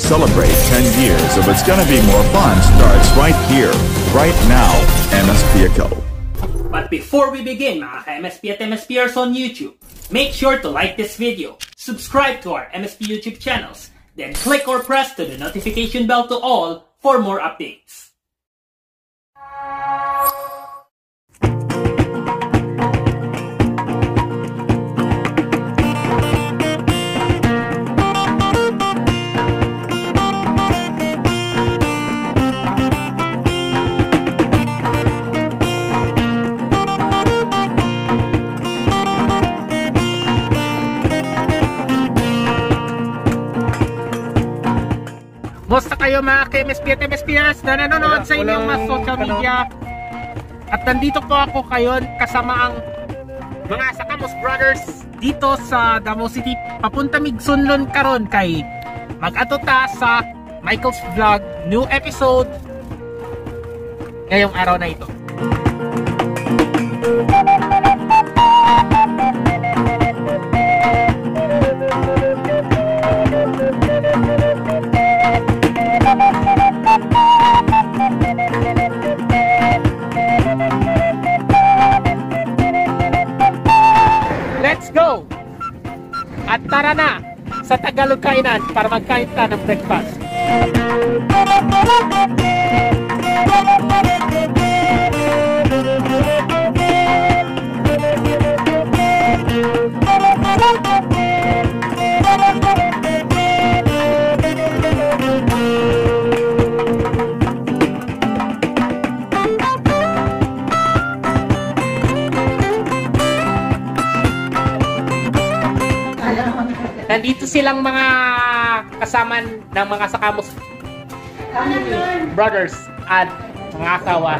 celebrate 10 years of It's Gonna Be More Fun starts right here, right now, MSP Eco. But before we begin, mga ka-MSP at MSPers on YouTube, make sure to like this video, subscribe to our MSP YouTube channels, then click or press to the notification bell to all for more updates. Musta kayo mga ka-MSP at MSPers na nanonood sa inyong mga social media? At nandito po ako kayo kasama ang mga Sakamos Brothers dito sa Davao City. Papunta Migsunlon karon kay mag-atuta sa Michael's Vlog new episode ngayong araw na ito. Let's go! At tara na sa Tagalog Kainan para magkain ta ng breakfast. Nandito silang mga kasama ng mga Sakamos Brothers at mga asawa.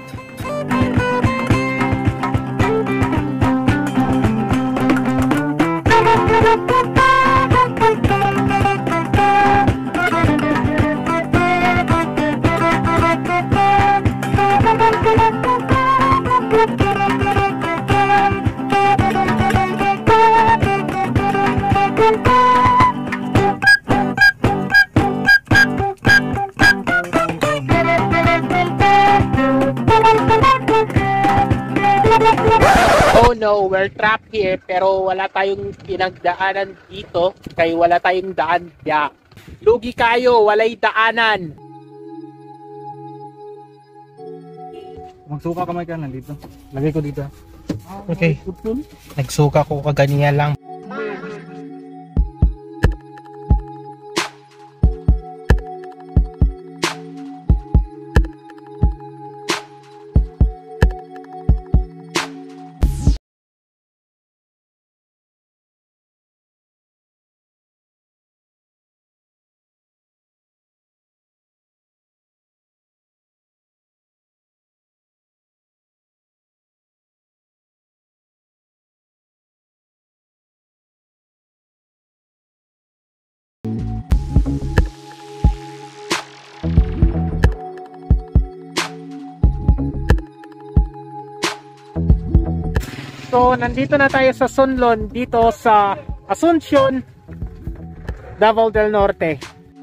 Oh no, we're trapped here pero wala tayong pinagdaanan dito kaya wala tayong daan. Lugi kayo, walay daanan. Magsuka kamay ka nandito. Lagay ko dito. Okay. Nagsuka ko kaganiya lang. So, nandito na tayo sa Sunlon, dito sa Asuncion, Davao del Norte.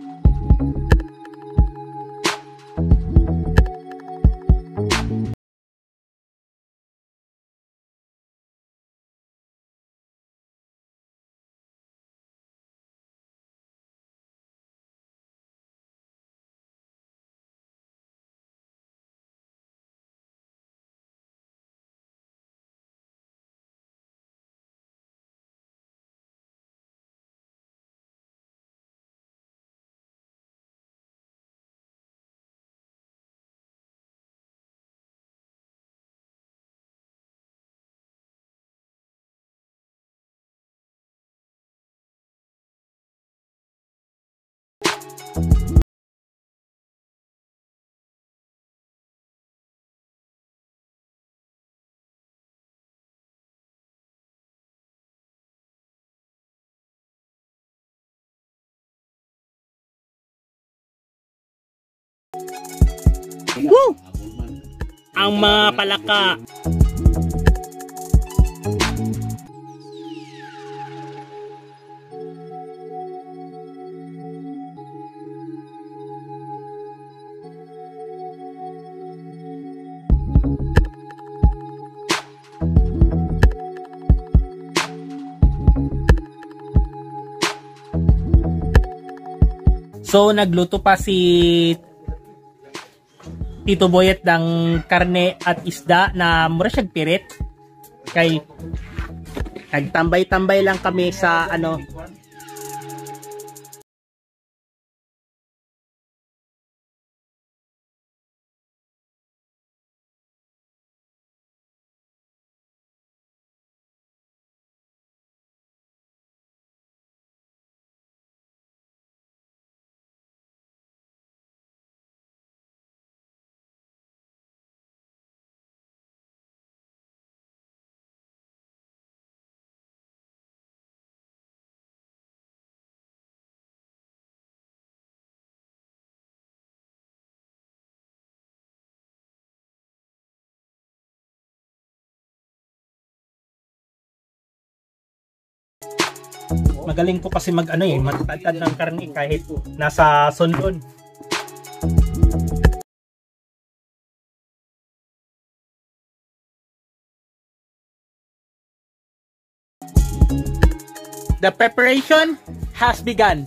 Woo! Ang mga palaka. So, nagluto pa si Tito Boyet ng karne at isda na mura siyang pirit. Kay nagtambay-tambay lang kami sa ano. Magaling ko kasi mag ano eh, magtatad ng karne kahit nasa sunlon. The preparation has begun.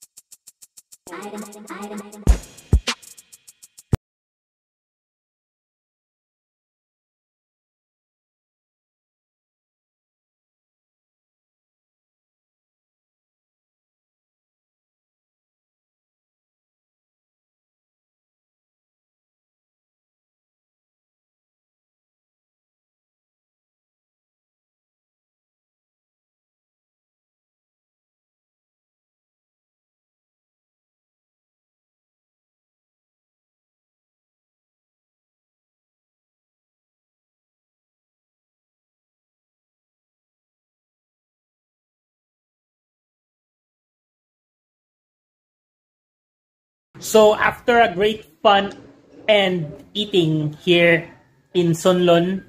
So after a great fun and eating here in Sonlon,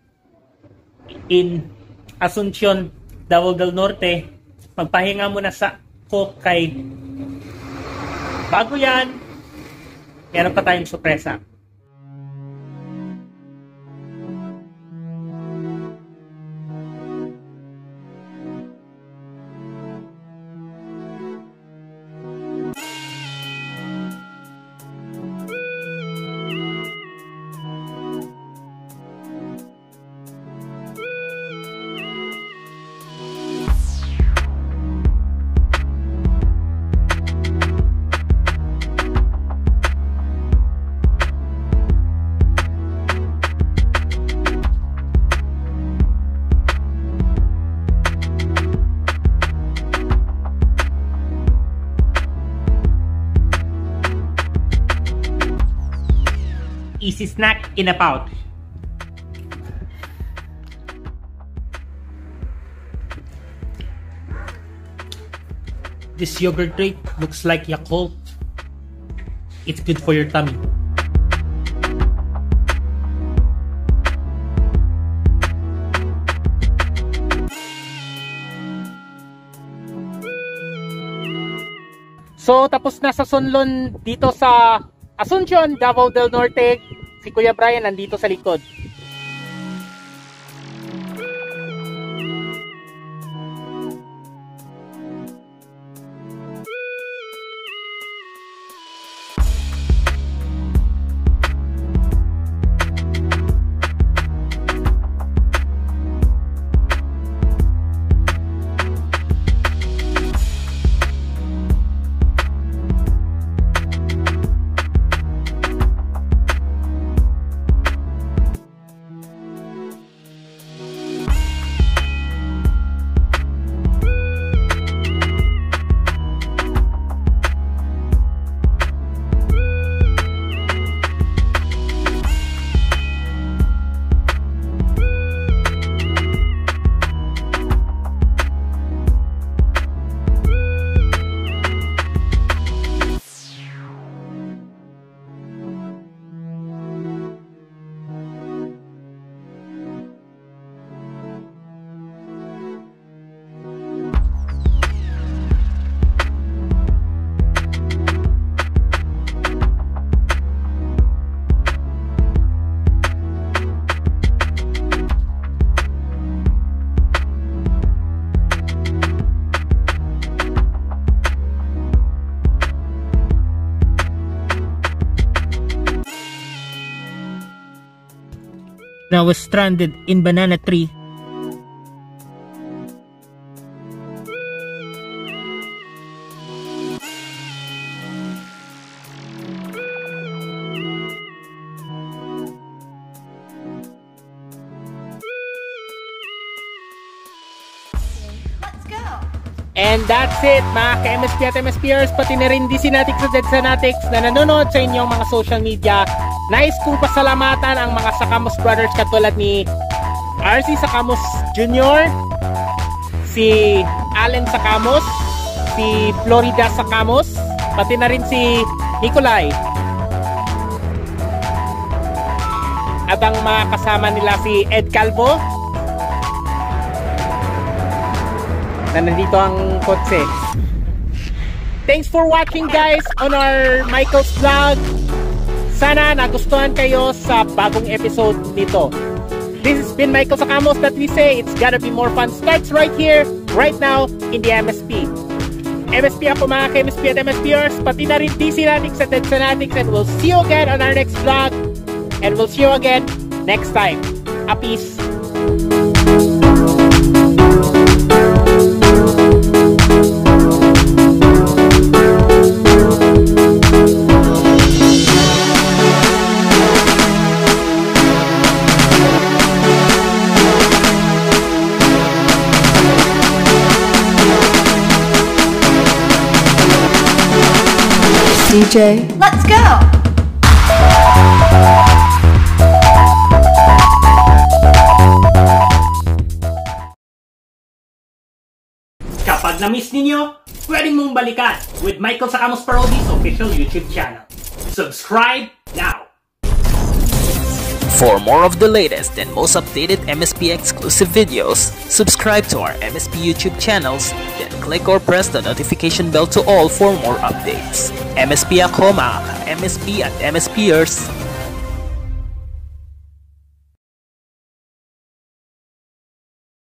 in Asuncion, Davao del Norte, magpahinga muna sa cook kay bago yan, meron pa tayong sorpresa. Easy snack in a pouch. This yogurt drink looks like Yakult. It's good for your tummy. So tapos na sa Sonlon dito sa Asuncion, Davao del Norte. Si Kuya Brian nandito sa likod. na was stranded in banana tree. And that's it mga ka-MSP at MSPers, pati na rin DCnatics at ZZnatics na nanonood sa inyong mga social media. Nice kong pasalamatan ang mga Sacamos brothers katulad ni RC Sacamos Jr., si Allen Sacamos, si Florida Sacamos, pati na rin si Nicolay. At ang mga kasama nila si Ed Calvo, na nandito ang kotse. Thanks for watching guys on our Michael's vlog. Sana nagustuhan kayo sa bagong episode nito. This has been Michael Sacamos that we say it's gotta be more fun starts right here, right now in the MSP. MSP ako mga ka-MSP at MSPers, pati na rin DCnatics at ZZnatics, and we'll see you again on our next vlog, and we'll see you again next time. A peace. DJ, let's go! Kapag na-miss ninyo, pwedeng mong balikan with Michael Sacamos Parodies official YouTube channel. Subscribe now! For more of the latest and most updated MSP exclusive videos, subscribe to our MSP YouTube channels, then click or press the notification bell to all for more updates. MSP ako mga ka-MSP at MSPers.